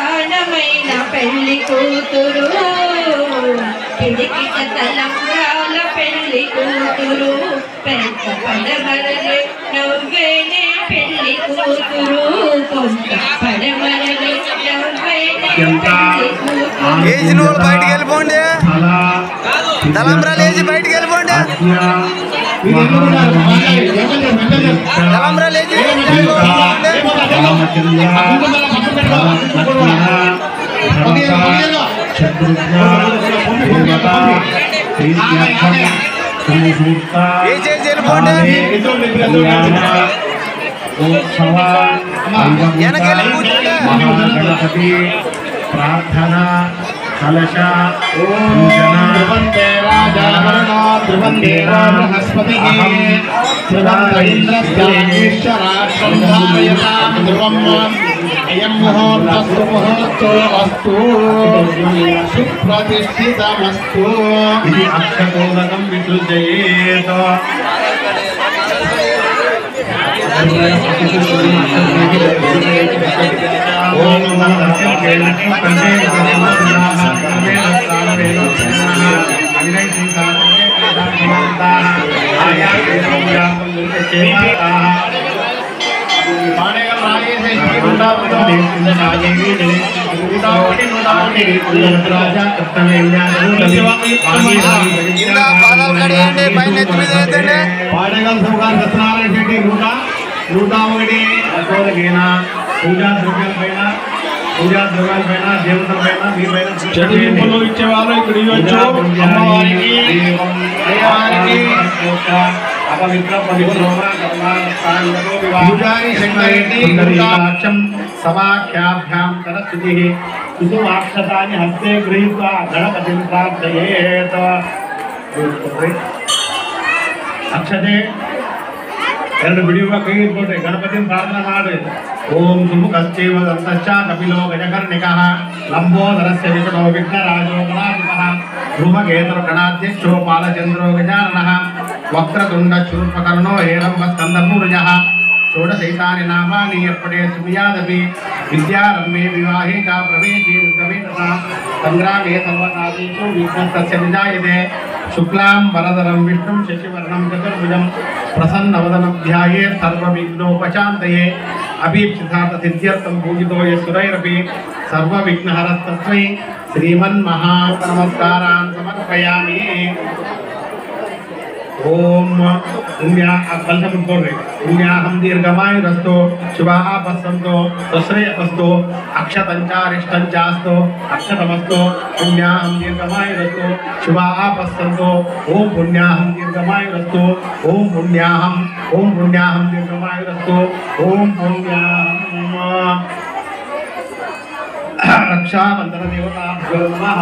ప్రాణమైన పెళ్లి కూతురు పిడికిట తలంబ్రాల పెళ్లి కూతురు పెద్ద పడమరలు నవ్వేనే పెళ్లి కూతురు కొంత పడమరలు నవ్వేనే పెళ్లి కూతురు బయటికి వెళ్ళిపోండి తలంబ్రాలు వేసి బయటికి వెళ్ళిపోండి తలంబ్రాలు వేసి प्रार्थना कलश ध्रुवन्ते राजावरणो ध्रुवन्देवो बृहस्पतिः ध्रुवन्त इन्द्रस्यामीश्वराक्षं धारयतां ध्रुवम् अयं मुहूर्तस्तु मुहूर्तो अस्तु सुप्रतिष्ठितमस्तु इति अक्षतोदकं विसृजयेत् ओम पूजा द्रव्यालपైన దేవతలపైన మీపైన చదివింపులు ఇచ్చేవాళ్ళు ఇక్కడ ఇవ్వచ్చు అమ్మవారికి దేవానికి అపవిత్ర పవిత్రోమ కర్మానుష్ఠానతో పూజారి శంకరేతి లక్ష్యం సమాఖ్యాభ్యాం తరస్తుతి కుసుమాక్షతాని హస్తే గృహీత్వా గణపతిం ప్రార్థయేత్ అక్షతే ಎರಡು ಬಿಡಿಯುವ ಕೈ ಇಟ್ಕೊಂಡ್ರೆ ಗಣಪತಿನ ಪ್ರಾರ್ಥನೆ ಮಾಡಿ ಓಂ ಸುಮುಖಶ್ಚೈವ ದಂತಶ್ಚ ಕಪಿಲೋ ಗಜಕರ್ಣಿಕಃ ಲಂಬೋದರಸ್ಯ ವಿಕಟೋ ವಿಘ್ನರಾಜೋ ಗಣಾಧಿಪಃ ಧ್ರುವಗೇತುರ್ ಗಣಾಧ್ಯಕ್ಷೋ ಪಾಲಚಂದ್ರೋ ಗಜಾನನಃ ವಕ್ರತುಂಡ ಶೂರ್ಪಕರ್ಣೋ ಹೇರಂಬಸ್ಕಂದಪೂರ್ಜಃ षोडशैतानि नामानि यत्पठे सुमियादपि विद्यारम्भे विवाहे च प्रवेशे उद्गमेतसा संग्रामे सर्वकार्येषु विघ्नस्तस्य विजायते शुक्लां वरदरं विष्णुं शशिवर्णं चतुर्भुजं प्रसन्नवदनं ध्यायेत् सर्वविघ्नोपशान्तये अभीप्सितार्थसिद्ध्यर्थं पूजितो यस्सुरैरपि सर्वविघ्नहरस्तस्मै श्रीमन्महानमस्कारान् समर्पयामि। ओम पुण्याहम दीर्घमायुरस्तो शुभापस्तु तस्रयपस्तु अक्षतंचारिष्टंचास्तु अक्षतमस्तु पुण्याहम दीर्घमायुरस्तो शुभापस्तु ओम पुण्याहम दीर्घमायुरस्तो ओम पुण्याहम दीर्घमायुरस्तो ओम पुण्याहम रक्षाबंधन देवताभ्यो नमः।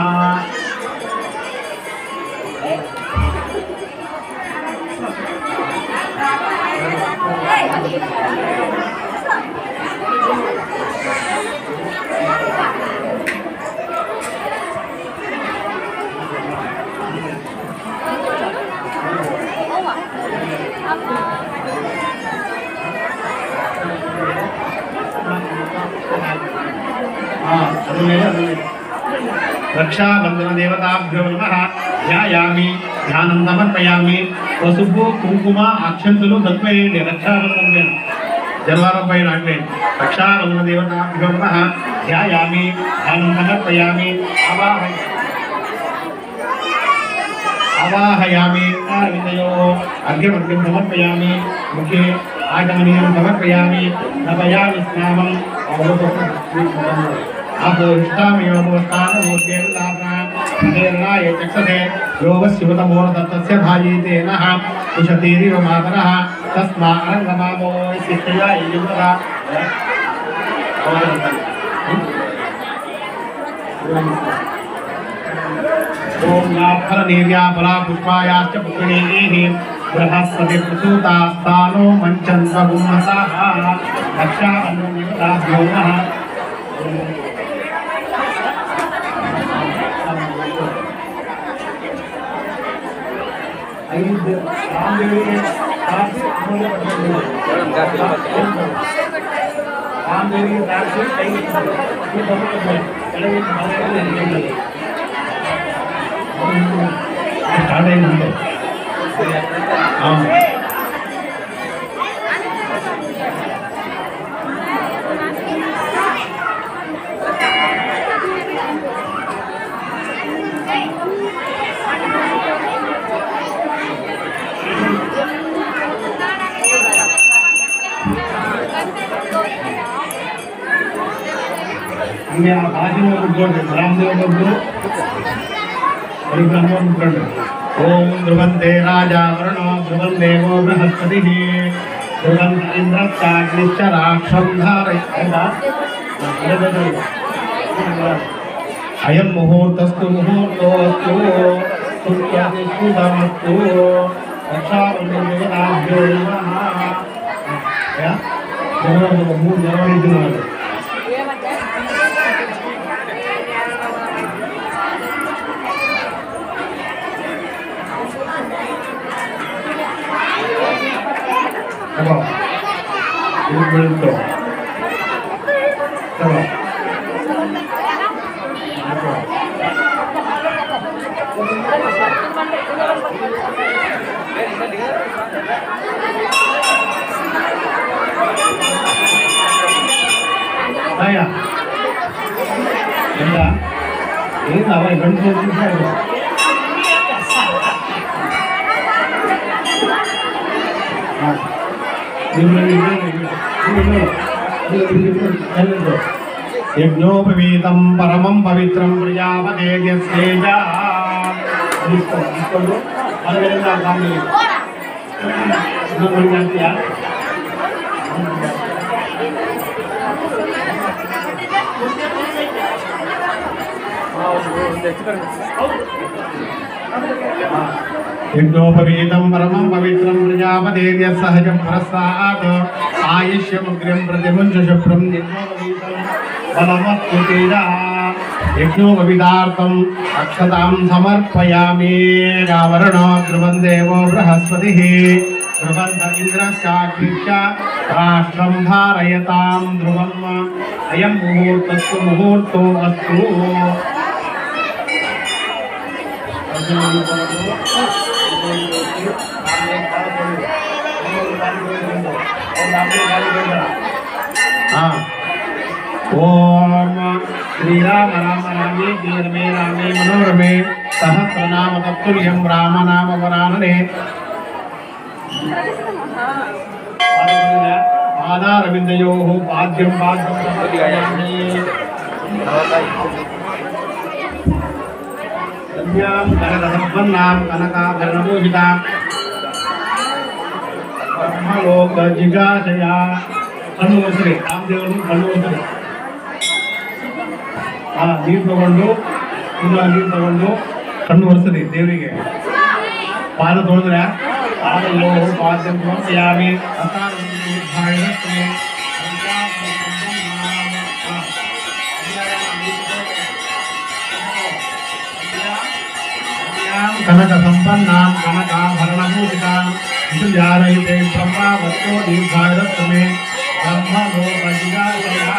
रक्षाबंधन देवताभ्यो नमः। ध्यायामि ध्यानं समर्पयामि पसुपु कुंकुम अक्षंतुलु तत्वयेंडि रक्षाबंधन जलवारं पैन अट्ले रक्षाबंधन देवताभ्यो नमः। ध्यायामि ध्यानं समर्पयामि आवाहयामि विदयो अर्घ्यमर्घ्यं समर्पयामि मुखे आगमनीयं समर्पयामि नवयामि स्नानं अपोष्टामयोस्तानमूर्तेर्लाभनाय चक्षते योगस्युतमोरदत्तस्य भाजीते नः कुशतीरिव मातरः तस्मा अरङ्गमामो शिष्टया युगदा ओम नाफलनीर्याफला पुष्पायाश्च पुष्पिणीः बृहस्पति प्रसूतास्तानो मञ्चन्वगुम्मसाः रक्षाबन्धनदेवताभ्यो नमः। స్టార్ట్ అయిందంటే ఇంకా కాశీలో కూర్చోండి రామదేవుడు బ్రహ్మ కూర్చోండి ఓం ధ్రువంతే రాజా వరుణో ధ్రువం దేవో బృహస్పతి ధ్రువంత ఇంద్రశ్చాగ్నిశ్చ రాక్షం అయం ముహూర్తస్తు ముహూర్తోస్తు సుస్తమస్తు రక్షాబంధుభ్యో నమః 3 జనవరి Come on. You will go. Come on. Aya. Enda. Ini apa? Ikan putih saya. యజ్ఞోపవీతం పరమం పవిత్రం ప్రజాపతేజస్యేజా యజ్ఞోపవీతం పరమం పవిత్రం ప్రజాపతేజ సహజం ప్రసాద్ ఆయుష్యముగ్రం ప్రతిముంచ శుభ్రం యజ్ఞోపవీతం బలమస్తు తేజ యజ్ఞోపవీతార్థం అక్షతాం సమర్పయామి రావరుణో ధ్రువం దేవో బృహస్పతి ధ్రువంత ఇంద్రశ్చాగ్నిశ్చ రాష్ట్రం ధారయతాం ధ్రువం అయం ముహూర్తస్తు ముహూర్తో అస్తు ఓం శ్రీరామ రామ రామే ధీరమే రామే మనోరమే సహస్రనామ తత్తుల్యం రామనామ వరాననే పాదారవిందయో పాద్యం పాద్యం సమర్పయామి కనకసంపన్నాం కనకాభరణభూషితాం బ్రహ్మలోక జిగాశయా కన్ను వస్తుంది రామదేవుడు కన్ను వస్తుంది ನೀರು ತಗೊಂಡು ನೀರು ತಗೊಂಡು ಕಣ್ಣು ಒರೆಸದಿ ದೇವರಿಗೆ ಪಾದ ತೊಳೆದ್ರೆ ಪಾದಲ್ಲೋ ಪಾದ್ಯಂ ಸಮರ್ಪಯಾಮಿ కనక సంపన్నాం కనకాభరణభూషితాం విద్యారయితే బ్రహ్మావత్తో దీర్ఘాయురత్వమే బ్రహ్మలోక జిగాశయా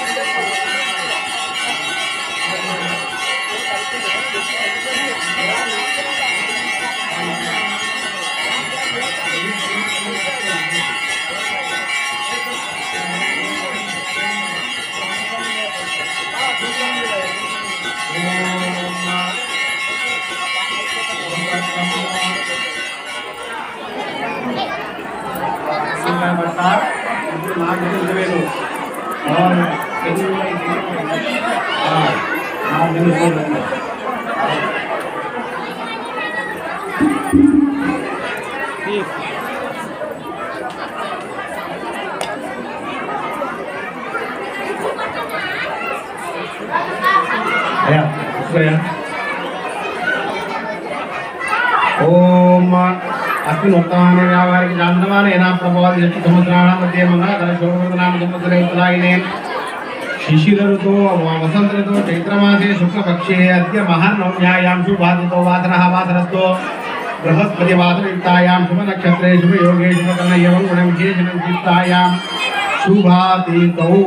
ओम अस्मिन् वर्तमाने व्यावहारिक जानमाने एना प्रभवादि जष्टि समुद्राणां मध्ये मंगलधर शोभनाम संवत्सरे उत्तरायणे शिशिर ऋतु वसंत ऋतु चैत्रमासे शुक्लपक्षे अद्य महानवम्यायां शुभभादितो वासरः वासरस्तो बृहस्पतिवासरयुक्तायां शुभनक्षत्रे शुभयोगे शुभकर्णयोगं गुणविशेषणं चित्तायां शुभातीतौ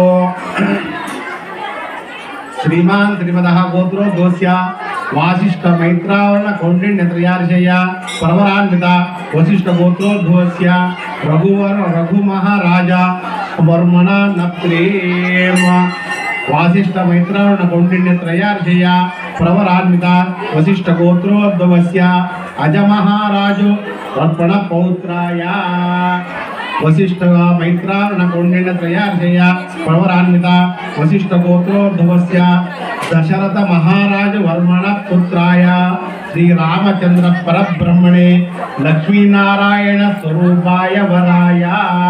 श्रीमान श्रीमदः गोत्रोद्भवस्य वासिष्ठ मैत्रावर्ण कौंडिन्य त्रयार्षय परवरान्वित वसिष्ठ गोत्रोद्भवस्य रघु महाराजा वर्मणा नप्रेम वासिष्ठ मैत्रावर्ण कौंडिन्य त्रयार्षय प्रवरान्वित वसिष्ठ गोत्रोद्भवस्य अज महाराजो वर्पण पौत्राय वसिष्ठ मैत्रावर्ण कौंडिन्य त्रयार्षय प्रवरान्वित वसिष्ठ गोत्रोद्भवस्य दशरथ महाराज वर्मण पुत्राय श्री रामचंद्र परब्रह्मणे लक्ष्मी नारायण स्वरूपाय वराय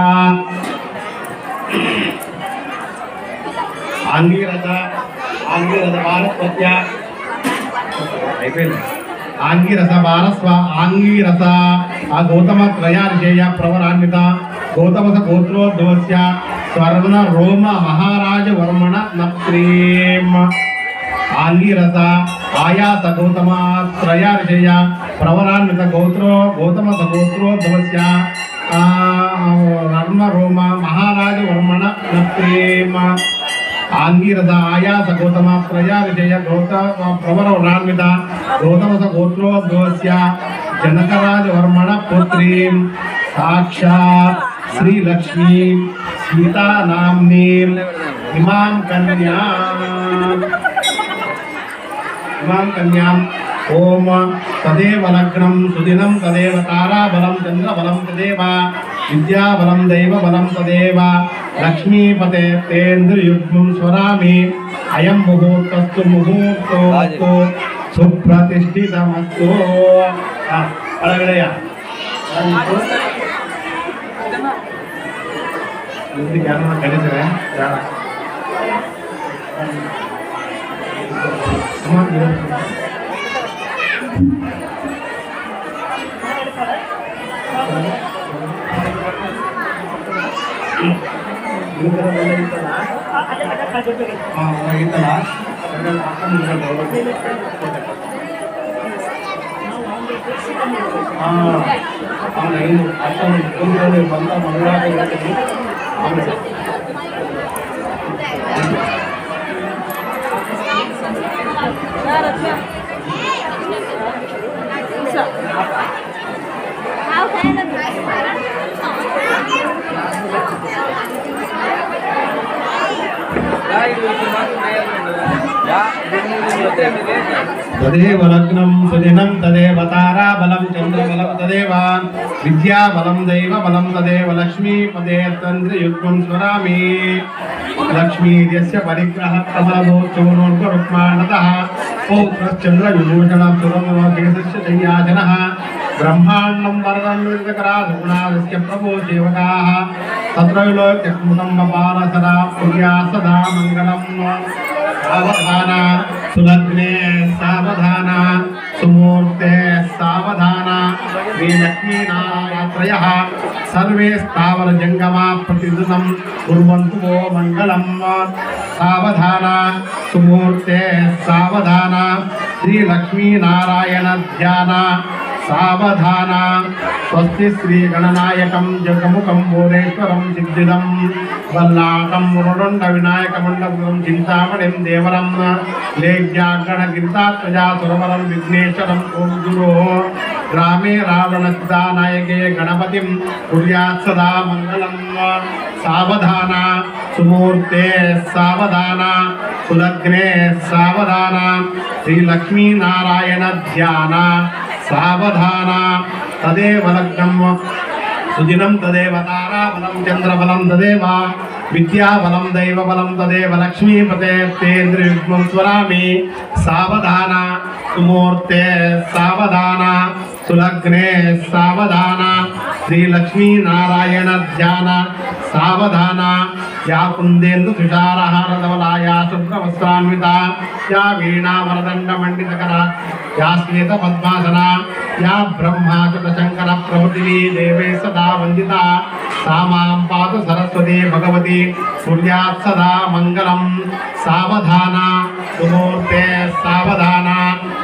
आंगीरथ भारतवत्य आंगीरथ भारस्व आंगीरथ गौतम त्रयार्षेय प्रवरान्वित गौतमस गोत्रोद्भवस्य स्वर्ण रोम महाराज वर्मण नप्रेम आंगीरथ आयात गौतम त्रयार्षेय प्रवरान्वित गौतमस गोत्रोद्भवस्य वर्म रोम महाराज वर्मण नप्रेम आंगीरथ आयास गौतम त्रयार्षेय गौतम प्रवरान्वित गौतमस गोत्रोद्भवस्य जनकराज वर्मण पुत्रीं साक्षात् श्री लक्ष्मी सीता नाम्नीं इमां कन्यां ओम तदेव लग्नं सुदिनं तदेव ताराबलं चंद्रबलं तदेव विद्याबलं दैवबलं तदेव लक्ष्मीपते तेन्द्रयुग्मं स्वरामि अयं मुहूर्तस्तु मुहूर्तोऽस्तु सुप्रतिष्ठितमस्तु अळगडया तदेव लग्नं सुदिनं तदेव ताराबलं चंद्रबलं तदेव विद्याबलं दैवबलं तदेव लक्ष्मीपदे तन्द्रयुग्मं स्वरामि लक्ष्मीर्यस्य परिग्रहः कमलदोषोरुक्माणतः पौत्रश्चन्द्रविभूषणं सुरमकेशस्य शय्याजनः ब्रह्माण्डं वरदं विरजकराधुनादस्य प्रभो सेवकाः तत्रैलोक्यकुटुम्बपालसदा पुर्या सदा मङ्गलम् सावधान सुलग्ने सावधान सुमूर्ते सावधान श्री लक्ष्मी नारायणत्रयः सर्वे स्थावर जंगमा प्रतिदिनं कुर्वन्तु वो मङ्गलम् सावधान सुमूर्ते सावधान श्री लक्ष्मी नारायण ध्यान सावधान स्वस्ति श्री गणनायकं जगमुखं भुवनेश्वरं सिद्धिदं वल्लाटं मुरुडुण्ड विनायकमण्डलं चिन्तामणिं देवरं लेज्ञागणगिरितात्मजा सुरवरं विघ्नेश्वरं गुरो ग्रामे रावणसिद्धानायके गणपतिं कुर्यात् सदा मङ्गलं सावधान सुमूर्ते सावधान सुलग्ने सावधान श्री लक्ष्मी नारायण ध्यान सावधान तदेव लग्नं सुदिनं तदेव ताराबलं चंद्रबलं तदेव विद्याबलं दैवबलं तदेव लक्ष्मीपते तेन्द्रयुग्मं स्वरामि सावधान सुमूर्ते सावधान सुलग्ने सावधान श्री लक्ष्मी नारायण ध्यान सावधान या कुंदेन्दु तुषारहारधवला या शुभ्रवस्त्रान्विता या वीणावरदण्डमण्डितकरा या श्वेतपद्मासना या ब्रह्माच्युतशङ्कर प्रभृतिः देवे सदा वन्दिता सा मां पातु सरस्वती भगवती कुर्यात् सदा मङ्गलं सावधान सुमूर्ते सावधान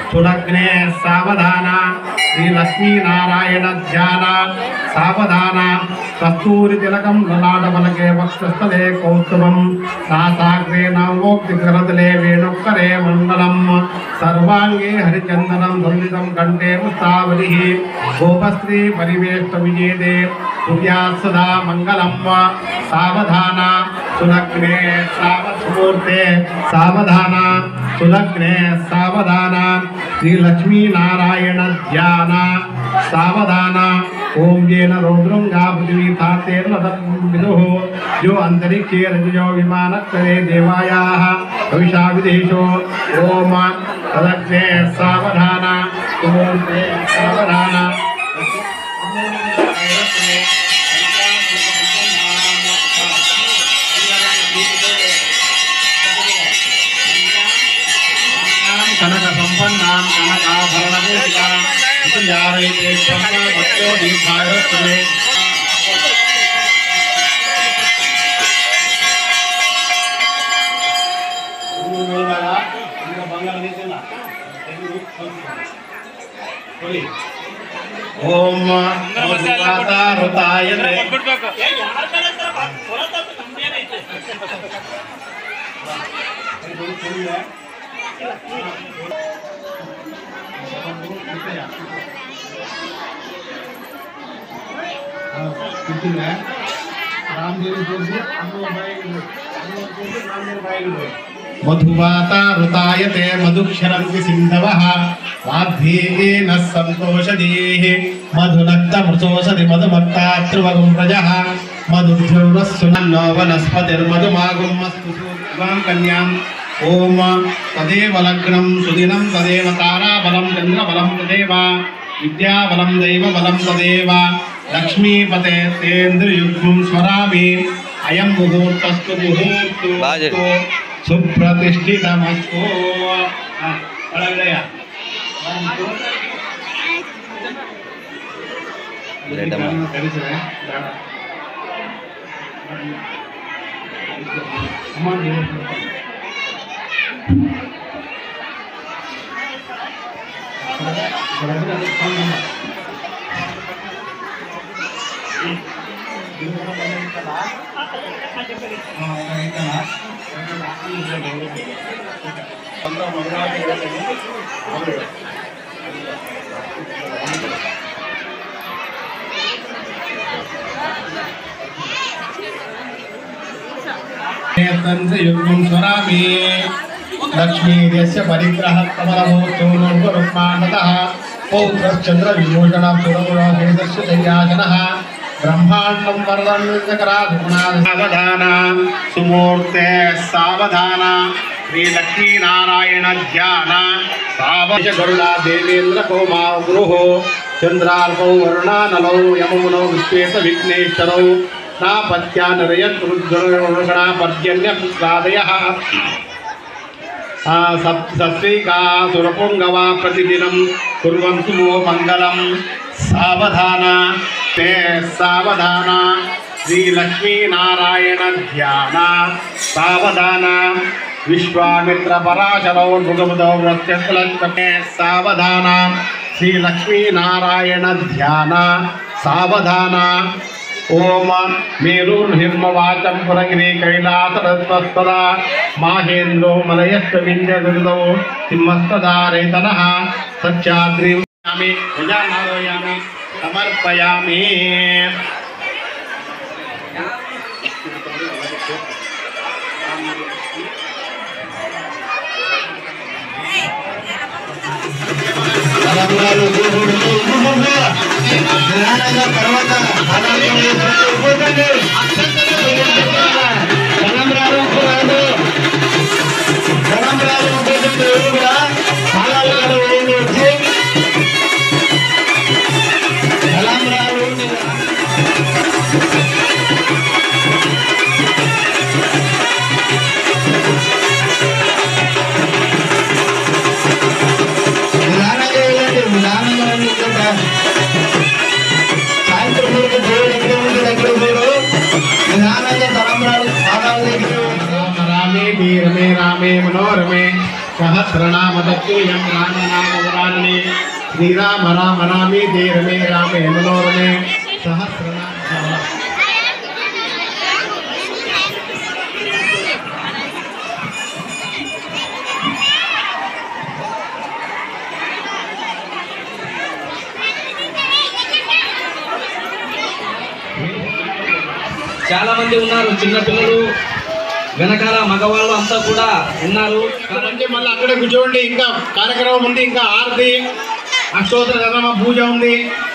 सुलग्ने सावधान श्री लक्ष्मी नारायण ध्यान सावधान कस्तूरी तिलकं ललाटफलके वक्षस्थले कौस्तुभं नासाग्रे नवोक्तिकरतले वेणुकरे मण्डलं सर्वांगे हरिचन्दनं धुलितं कंठे मुक्तावलिः गोपश्री परिवेष्टविजेदे सूर्यात् सदा मङ्गलं सावधान सुलग्ने सावधूर्ते सावधान सुलग्ने सावधान श्री लक्ष्मी नारायण ध्यान सावधान ओम येन रौद्रंगा पृथ्वी थातेर्न विदुः जो अंतरिक्षे रजो विमानक्षरे देवायाः भविषा विदेशो ओम तदग्ने सावधान सुमूर्ते सावधान कनक संपन्नां कनकाभरणभूषितां सुयारयते ब्रह्म भक्तो दीर्घायुष्ये ओम मधुवातारुताय मधुवातारुतायते मधुक्षरन्ति सिन्धवः वाग्भीः सन्तोषदीः मधुनक्तमृतोषधि मधुमक्तात्रुवगुं प्रजः मधुभ्युर्वस्सुनन्नो वनस्पतिर्मधुमागुमस्तु सूर्यवां कन्याम् ओम तदेव लग्नं सुदिनं तदेव ताराबलं चन्द्रबलं तदेव विद्याबलं दैवबलं तदेव लक्ष्मीपते तेन्द्रयुग्मं स्वरामि अयं मुहूर्तस्तु मुहूर्तो सुप्रतिष्ठितमस्तु युग्मं स्वरामि लक्ष्मी देस्य परिग्रह कमलमोत्सवरूपमानतः पौत्रश्चन्द्रविभूषणं सुरगुणवेदस्य शय्यासनः ब्रह्माण्डं वरदन्वितकराधुनासावधान सुमूर्ते सावधान श्री लक्ष्मी नारायण ध्यान सावज गरुड़ा देवेन्द्र कोमा गुरुः चंद्रार्कौ वरुणानलौ यमुनो विश्वेश विघ्नेश्वरौ नापत्या नरयत् रुद्रगणा पर्जन्यपुत्रादयः सप्तश्रीका सुरपुंगवा प्रतिदिनं कुर्वन्तु मो मंगलम सावधान ते सावधान श्री लक्ष्मी नारायण ध्यान सावधान विश्वामित्र पराशरौ मृगमुदौ वृत्यकुलच्चमे सावधान श्री लक्ष्मी नारायण ध्यान सावधान ओम मेरुर्हिमवाचं पुरगिरि कैलासरस्वस्तदा माहेन्द्रो मलयश्च विन्द्यगुरुदौ सिंहस्तदारेतनः सच्चाद्रिं भुजानारोयामि समर्पयामि। रामे मनोरमे सहस्रनामदत्तु यं रामनामवरानने श्रीराम राम रामेति रमे रामे मनोरमे सहस्रनाम చాలా మంది ఉన్నారు, చిన్న పిల్లలు వెనకాల మగవాళ్ళు అంతా కూడా ఉన్నారు. కాబట్టి మళ్ళీ అక్కడే కూర్చోండి. ఇంకా కార్యక్రమం ఉంది, ఇంకా ఆరతి అష్టోత్తర శతనామ పూజ ఉంది.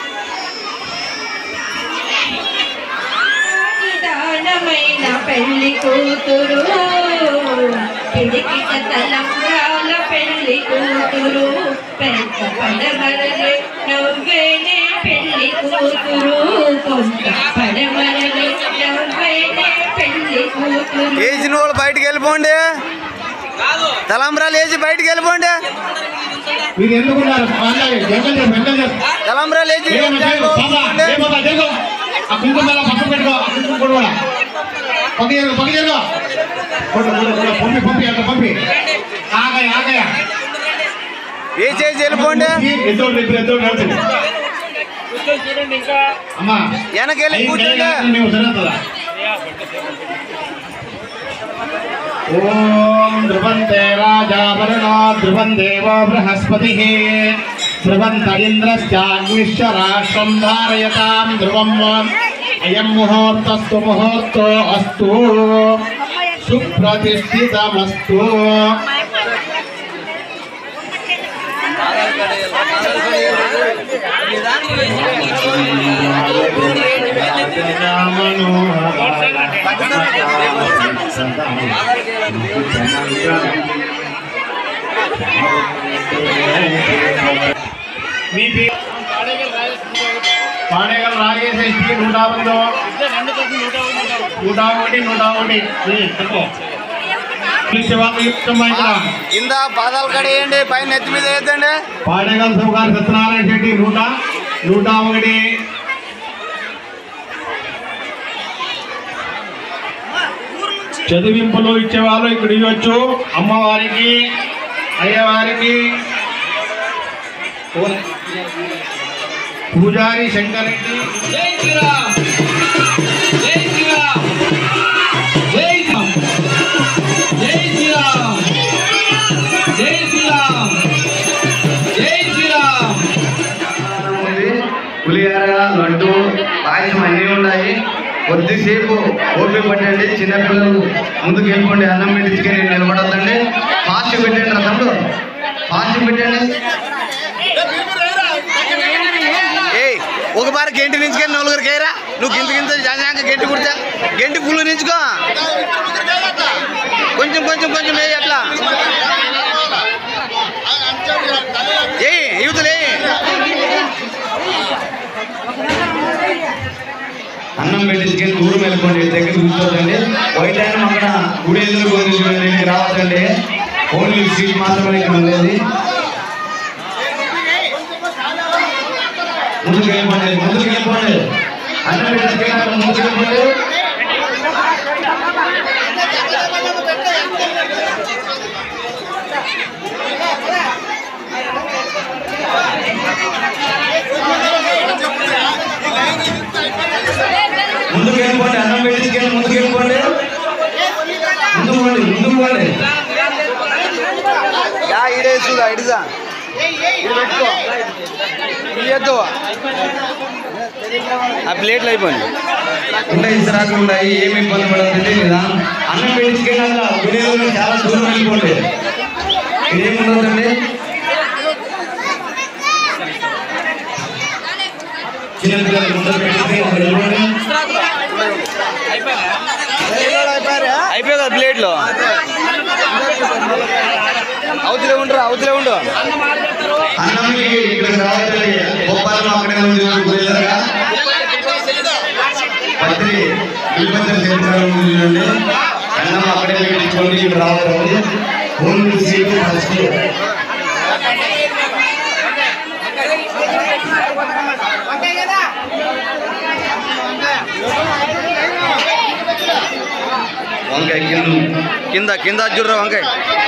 నిదానమైన పెళ్లి కూతురు, పిడికిట తలంబ్రాల పెళ్లి కూతురు, పెద్ద పడమరలు నవ్వేనే పెళ్లి కూతురు, కొంత పడమరలు నవ్వేనే పెళ్లి కూతురు. వేసిన వాళ్ళు బయటకు వెళ్ళిపోండి, తలంబ్రాలు వేసి బయటకు వెళ్ళిపోండి. మీరు ఎందుకున్నారు? తలంబ్రాలు వేసి ఆ కుంకుమ పక్కన పెట్టుకో, కూడా పక్క జరుగు పంపి పంపి అంత పంపి ఆగయ ఆగయ వేసేసి వెళ్ళిపోండి. అమ్మా వెనకెళ్ళి కూర్చోండి. ఓం ధ్రువంతే రాజా వరుణో ధ్రువం దేవో బృహస్పతిః ధ్రువంత ఇంద్రశ్చాగ్నిశ్చ రాష్ట్రం ధారయతాం ధ్రువం అయం ముహూర్తస్తు ముహూర్తో అస్తు సుప్రతిష్ఠితమస్తు. మీ పేరు పాడేగల్ రాజేష్ 101 కింద పాదాలు కడేయండి, పైన నెత్తి మీద వేద్దండి. పాడేగల్ సౌగారు సత్యనారాయణ రెడ్డి 101. చదివింపులు ఇచ్చేవాళ్ళు ఇక్కడ ఇవ్వచ్చు. అమ్మవారికి అయ్యవారికి పూజారి శంకరెడ్డి. జై శ్రీరామ్, జై శ్రీరామ్, జై శ్రీరామ్, జై శ్రీరామ్, జై శ్రీరామ్, జై శ్రీరామ్. పులిహార, లడ్డు, పాయసం అన్నీ ఉన్నాయి. కొద్దిసేపు ఓపిక పట్టండి. చిన్నపిల్లలు ముందుకు వెళ్ళిపోండి. అన్నం పెట్టించుకొని నిలబడద్దండి. ఫాస్ట్ పెట్టండి, రథంలో ఫాస్ట్ పెట్టండి. ఒక బారి గంటి నించుకొని నలుగురికి వేయరా. నువ్వు గింత జాజాక గంటి కుడితే గంటి పుల్లు నించుకో. కొంచెం కొంచెం కొంచెం వేయి అట్లా. ఏ యువతలే అన్నం పెట్టించుకొని దూరం వెళ్ళిపోండి. దగ్గర కూర్చోదండి. వైట్ ఆయన అక్కడ గుడి ఎదురు రావద్దండి. ఓన్లీ సీట్ మాత్రమే ఇక్కడ ఉండేది. ముందుకు వెళ్ళిపోండి, ముందుకు వెళ్ళిపోండి. అన్నం పెట్టించుకొని ముందుకు వెళ్ళిపోండి. ముందుకు వెళ్ళిపోండి. అన్నం పెట్టించుకొని ముందుకు వెళ్ళిపోండి. ముందుకు పోండి, ముందుకు పోండి. ఇడేసుదా ఇడిదా పెట్టుకో. ఆ ప్లేట్లు అయిపోయింది. ఇంకా ఇతరాలు ఉన్నాయి, ఏమి ఇబ్బంది పడదండి. అన్నం పెట్టించుకెళ్ళాక వినియోగం చాలా దూరం వెళ్ళిపోండి. ఇదేముండదండి. చిన్నపిల్లలు ముందర పెట్టుకుని అయిపోయి కదా ప్లేట్లో. అవతలే ఉండరా, అవతలే ఉండు. అన్నంకి ఇక్కడ రావాలి. బొప్పాలు అక్కడే ఉంది. పత్రి ఉందండి. అన్నం అక్కడే పెట్టించుకోండి. ఇక్కడ రావాలి. Only seat first. వంకాయ కింద కింద చూడరా వంకాయ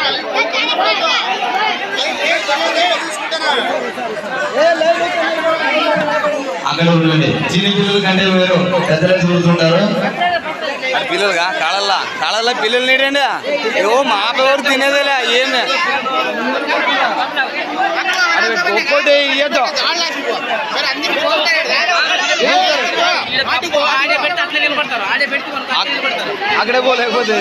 అక్కడ ఉండండి. చిన్న పిల్లల కంటే వేరు పెద్దలు చూస్తుంటారు. పిల్లలుగా కాళ్ళల్లో పిల్లలు నీడండి ఏవో మా పేరు తినేదేలే ఏమి ఒక్కోటి ఇయ్యద్దు అక్కడే పోలేకపోతే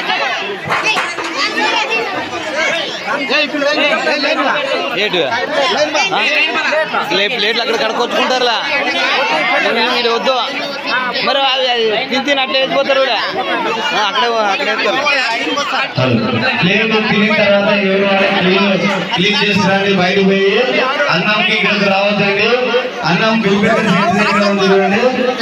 ప్లేట్లు అక్కడ కడుకొచ్చుకుంటారులా మీరు వద్దు మరి తిని అట్లా వెళ్ళిపోతారు అక్కడే ప్లేట్ తినిన తర్వాత ఎవరు క్లీన్ చేసిరండి. బయటకు పోయి అన్నంకి ఇక్కడికి రావద్దండి. అన్నం ఉంది చూడండి.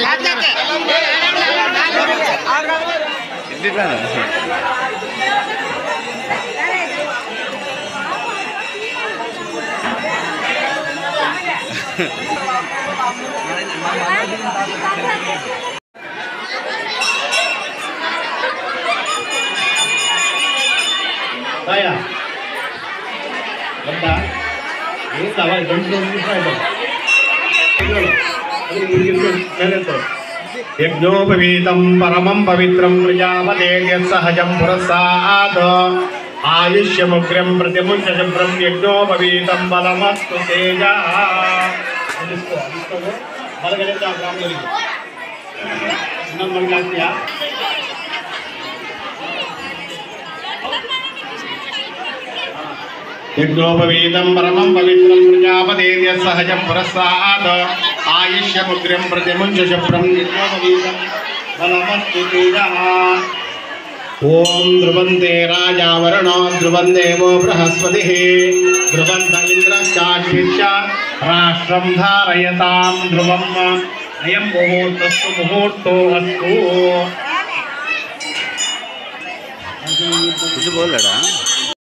యజ్ఞోపవీతం పరమం పవిత్రం ప్రజాపతేర్య సహజం పురస్సాద్ ఆయుష్యముగ్రం ప్రతిముంచం యజ్ఞోపవీతం బలమస్తు తేజ యజ్ఞోపవీతం పరమం పవిత్రం ప్రజాపతేర్య సహజం పురస్సాద్ ఆయుష్యముగ్రం ప్రతిముంచం యజ్ఞోపవీతం బలమస్తు తేజ ఓం ధ్రువంతే రాజా వరుణో ధ్రువం దేవో బృహస్పతి ధ్రువంత ఇంద్రశ్చాశ్విష్య రాష్ట్రం ధారయతాం ధ్రువం అయం ముహూర్తస్తు ముహూర్తో అస్తు बोल